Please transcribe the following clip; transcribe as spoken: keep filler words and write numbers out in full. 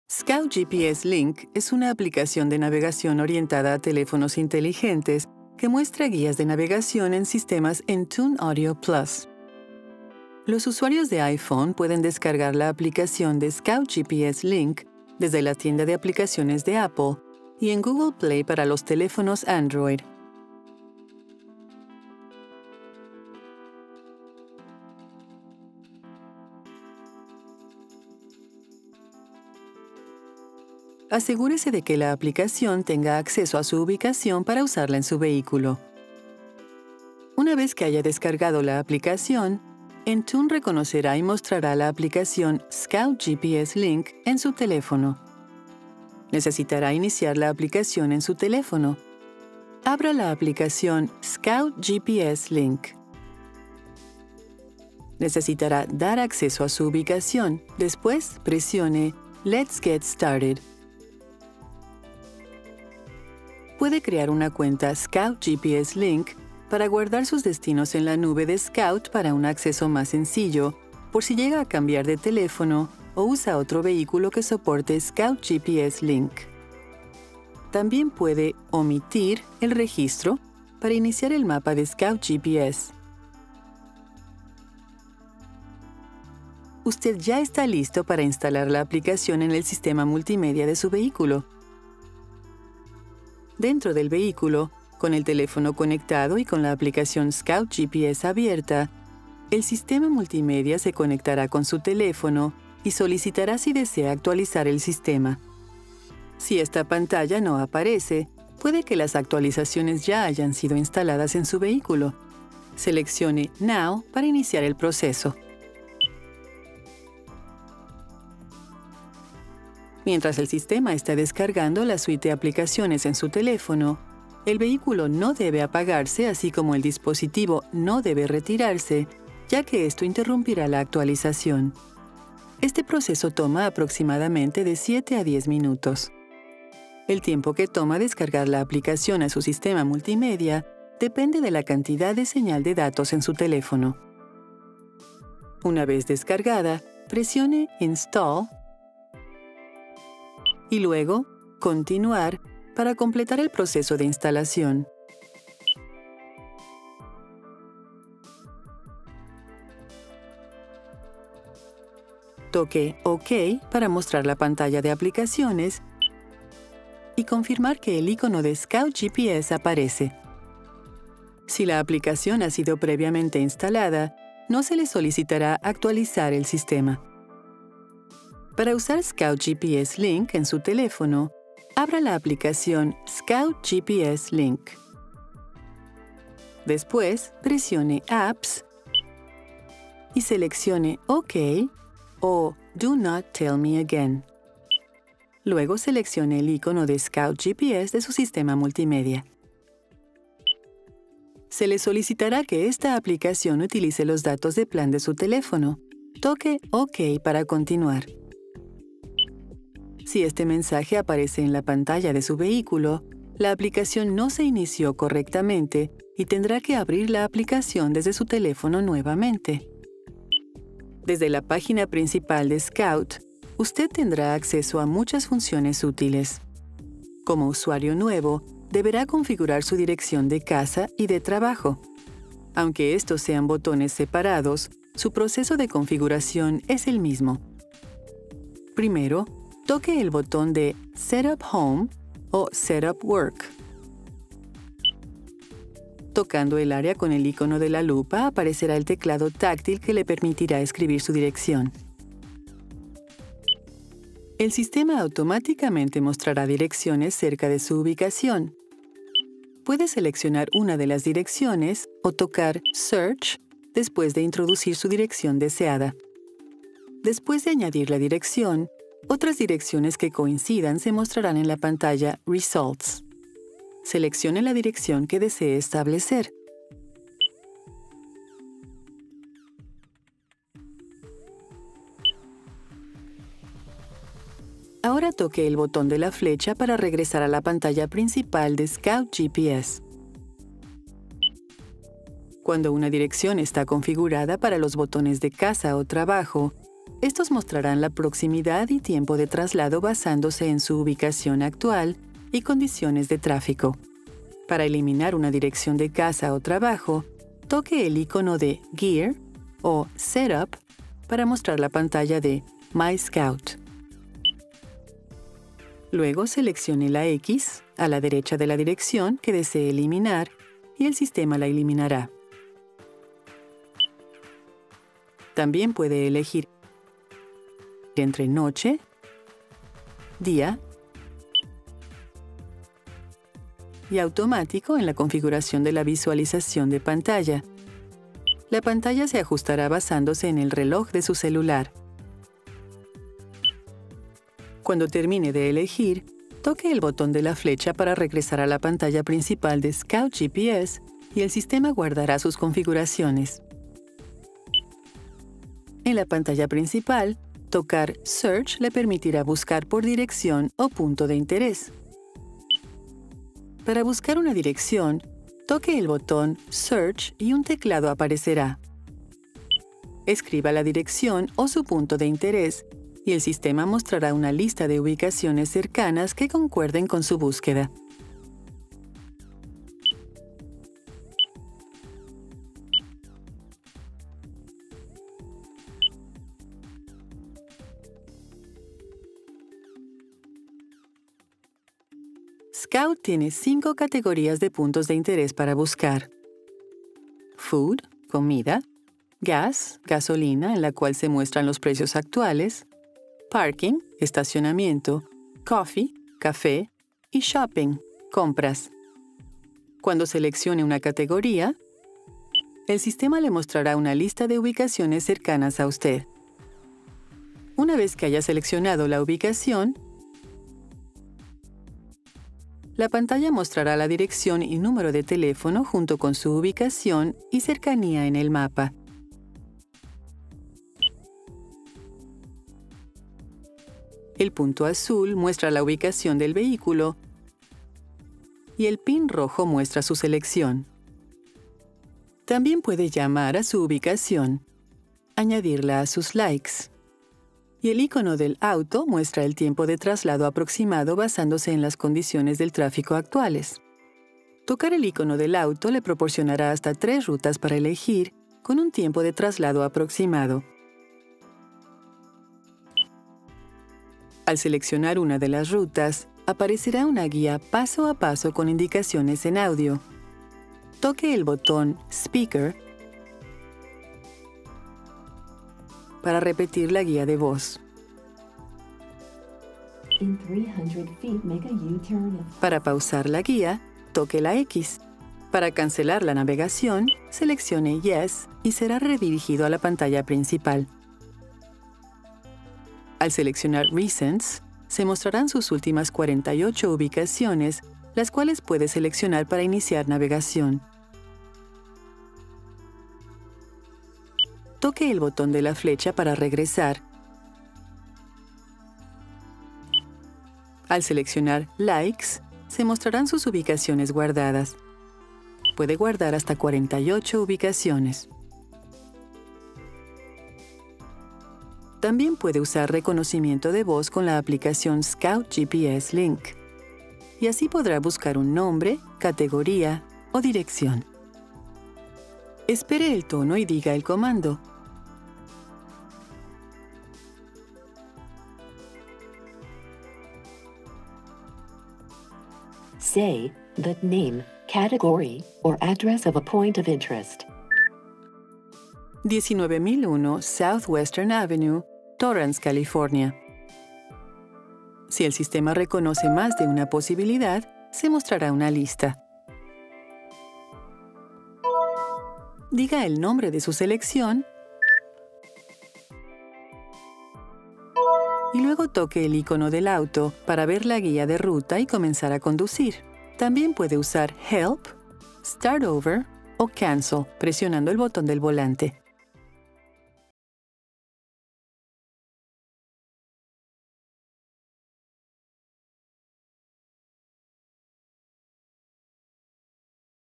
Scout G P S Link es una aplicación de navegación orientada a teléfonos inteligentes que muestra guías de navegación en sistemas Entune Audio Plus. Los usuarios de iPhone pueden descargar la aplicación de Scout G P S Link desde la tienda de aplicaciones de Apple y en Google Play para los teléfonos Android. Asegúrese de que la aplicación tenga acceso a su ubicación para usarla en su vehículo. Una vez que haya descargado la aplicación, Entune reconocerá y mostrará la aplicación Scout G P S Link en su teléfono. Necesitará iniciar la aplicación en su teléfono. Abra la aplicación Scout G P S Link. Necesitará dar acceso a su ubicación. Después, presione Let's Get Started. Puede crear una cuenta Scout G P S Link para guardar sus destinos en la nube de Scout para un acceso más sencillo, por si llega a cambiar de teléfono o usa otro vehículo que soporte Scout G P S Link. También puede omitir el registro para iniciar el mapa de Scout G P S. Usted ya está listo para instalar la aplicación en el sistema multimedia de su vehículo. Dentro del vehículo, con el teléfono conectado y con la aplicación Scout G P S abierta, el sistema multimedia se conectará con su teléfono y solicitará si desea actualizar el sistema. Si esta pantalla no aparece, puede que las actualizaciones ya hayan sido instaladas en su vehículo. Seleccione Now para iniciar el proceso. Mientras el sistema está descargando la suite de aplicaciones en su teléfono, el vehículo no debe apagarse, así como el dispositivo no debe retirarse, ya que esto interrumpirá la actualización. Este proceso toma aproximadamente de siete a diez minutos. El tiempo que toma descargar la aplicación a su sistema multimedia depende de la cantidad de señal de datos en su teléfono. Una vez descargada, presione Install y luego Continuar para completar el proceso de instalación. Toque OK para mostrar la pantalla de aplicaciones y confirmar que el icono de Scout G P S aparece. Si la aplicación ha sido previamente instalada, no se le solicitará actualizar el sistema. Para usar Scout G P S Link en su teléfono, abra la aplicación Scout G P S Link. Después, presione Apps y seleccione OK o Do Not Tell Me Again. Luego seleccione el icono de Scout G P S de su sistema multimedia. Se le solicitará que esta aplicación utilice los datos de plan de su teléfono. Toque OK para continuar. Si este mensaje aparece en la pantalla de su vehículo, la aplicación no se inició correctamente y tendrá que abrir la aplicación desde su teléfono nuevamente. Desde la página principal de Scout, usted tendrá acceso a muchas funciones útiles. Como usuario nuevo, deberá configurar su dirección de casa y de trabajo. Aunque estos sean botones separados, su proceso de configuración es el mismo. Primero, toque el botón de Setup Home o Setup Work. Tocando el área con el icono de la lupa, aparecerá el teclado táctil que le permitirá escribir su dirección. El sistema automáticamente mostrará direcciones cerca de su ubicación. Puede seleccionar una de las direcciones o tocar Search después de introducir su dirección deseada. Después de añadir la dirección, otras direcciones que coincidan se mostrarán en la pantalla Results. Seleccione la dirección que desee establecer. Ahora toque el botón de la flecha para regresar a la pantalla principal de Scout G P S. Cuando una dirección está configurada para los botones de casa o trabajo, Estos mostrarán la proximidad y tiempo de traslado basándose en su ubicación actual y condiciones de tráfico. Para eliminar una dirección de casa o trabajo, toque el icono de Gear o Setup para mostrar la pantalla de My Scout. Luego seleccione la X a la derecha de la dirección que desee eliminar y el sistema la eliminará. También puede elegir entre noche, día y automático en la configuración de la visualización de pantalla. La pantalla se ajustará basándose en el reloj de su celular. Cuando termine de elegir, toque el botón de la flecha para regresar a la pantalla principal de Scout G P S y el sistema guardará sus configuraciones. En la pantalla principal, tocar Search le permitirá buscar por dirección o punto de interés. Para buscar una dirección, toque el botón Search y un teclado aparecerá. Escriba la dirección o su punto de interés y el sistema mostrará una lista de ubicaciones cercanas que concuerden con su búsqueda. Scout tiene cinco categorías de puntos de interés para buscar: Food, comida; Gas, gasolina, en la cual se muestran los precios actuales; Parking, estacionamiento; Coffee, café; y Shopping, compras. Cuando seleccione una categoría, el sistema le mostrará una lista de ubicaciones cercanas a usted. Una vez que haya seleccionado la ubicación, la pantalla mostrará la dirección y número de teléfono junto con su ubicación y cercanía en el mapa. El punto azul muestra la ubicación del vehículo y el pin rojo muestra su selección. También puede llamar a su ubicación, añadirla a sus likes. Y el icono del auto muestra el tiempo de traslado aproximado basándose en las condiciones del tráfico actuales. Tocar el icono del auto le proporcionará hasta tres rutas para elegir, con un tiempo de traslado aproximado. Al seleccionar una de las rutas, aparecerá una guía paso a paso con indicaciones en audio. Toque el botón Speaker para repetir la guía de voz. Para pausar la guía, toque la X. Para cancelar la navegación, seleccione Yes y será redirigido a la pantalla principal. Al seleccionar Recents, se mostrarán sus últimas cuarenta y ocho ubicaciones, las cuales puede seleccionar para iniciar navegación. Toque el botón de la flecha para regresar. Al seleccionar Likes, se mostrarán sus ubicaciones guardadas. Puede guardar hasta cuarenta y ocho ubicaciones. También puede usar reconocimiento de voz con la aplicación Scout G P S Link. Y así podrá buscar un nombre, categoría o dirección. Espere el tono y diga el comando. Say the name, category, or address of a point of interest. diecinueve mil uno Southwestern Avenue, Torrance, California. Si el sistema reconoce más de una posibilidad, se mostrará una lista. Diga el nombre de su selección y luego toque el icono del auto para ver la guía de ruta y comenzar a conducir. También puede usar Help, Start Over o Cancel presionando el botón del volante.